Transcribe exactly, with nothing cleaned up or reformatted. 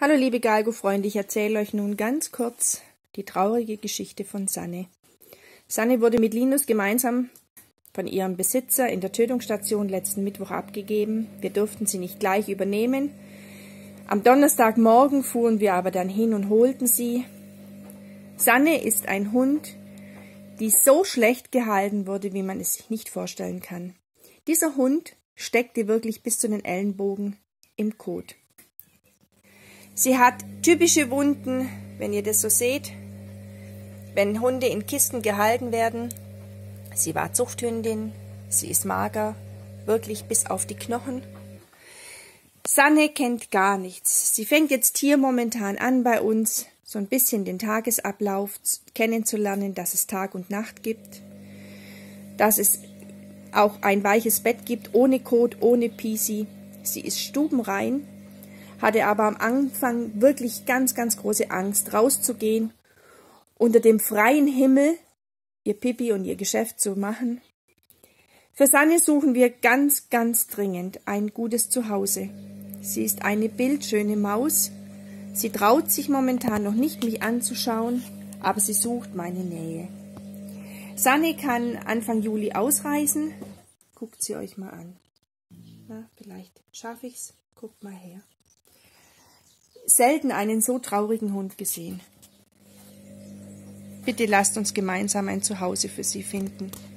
Hallo liebe Galgo-Freunde, ich erzähle euch nun ganz kurz die traurige Geschichte von Sanne. Sanne wurde mit Linus gemeinsam von ihrem Besitzer in der Tötungsstation letzten Mittwoch abgegeben. Wir durften sie nicht gleich übernehmen. Am Donnerstagmorgen fuhren wir aber dann hin und holten sie. Sanne ist ein Hund, die so schlecht gehalten wurde, wie man es sich nicht vorstellen kann. Dieser Hund steckte wirklich bis zu den Ellenbogen im Kot. Sie hat typische Wunden, wenn ihr das so seht, wenn Hunde in Kisten gehalten werden. Sie war Zuchthündin, sie ist mager, wirklich bis auf die Knochen. Sanne kennt gar nichts. Sie fängt jetzt hier momentan an bei uns, so ein bisschen den Tagesablauf kennenzulernen, dass es Tag und Nacht gibt, dass es auch ein weiches Bett gibt, ohne Kot, ohne Pisi. Sie ist stubenrein, hatte aber am Anfang wirklich ganz, ganz große Angst, rauszugehen, unter dem freien Himmel ihr Pipi und ihr Geschäft zu machen. Für Sanne suchen wir ganz, ganz dringend ein gutes Zuhause. Sie ist eine bildschöne Maus. Sie traut sich momentan noch nicht, mich anzuschauen, aber sie sucht meine Nähe. Sanne kann Anfang Juli ausreisen. Guckt sie euch mal an. Na, vielleicht schaffe ich's. Guckt mal her. Selten einen so traurigen Hund gesehen. Bitte lasst uns gemeinsam ein Zuhause für sie finden.